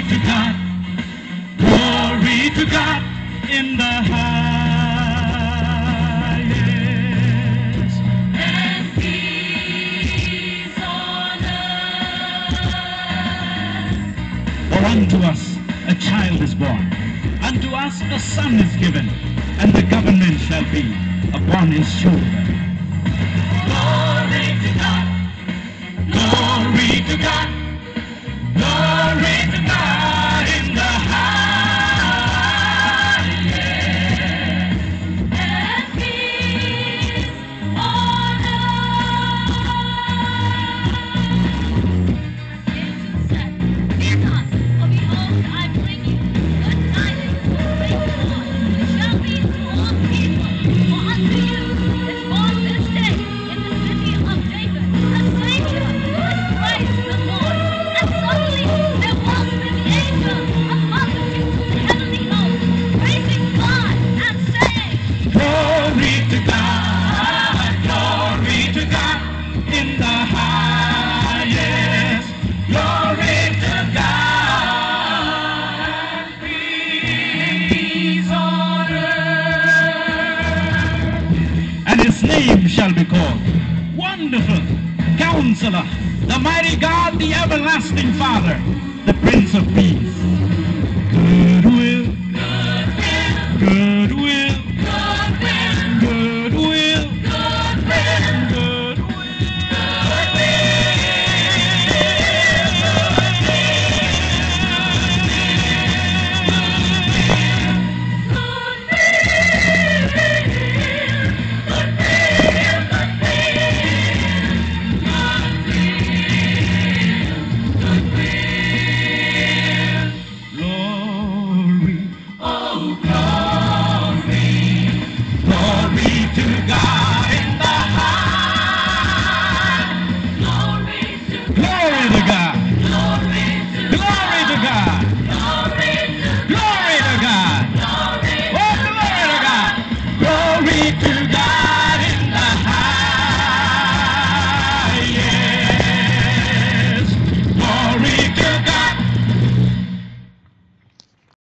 to God. Glory to God in the highest. And peace on earth. For unto us a child is born, unto us a son is given, and the government shall be upon his shoulder. Glory to God, glory to God, glory to God in the highest, and peace on earth. Fear not, for behold, I bring you good tidings of great joy, which shall be to all people. For unto you is born this day in the city of David a Savior, who is Christ the Lord. And suddenly there was with the angel a multitude of the heavenly host, praising God and saying, Glory to God, glory to God in the highest. Glory to God, peace on earth. And his name shall be called Wonderful, Counselor, the Mighty God, the Everlasting Father, the Prince of Peace. Goodwill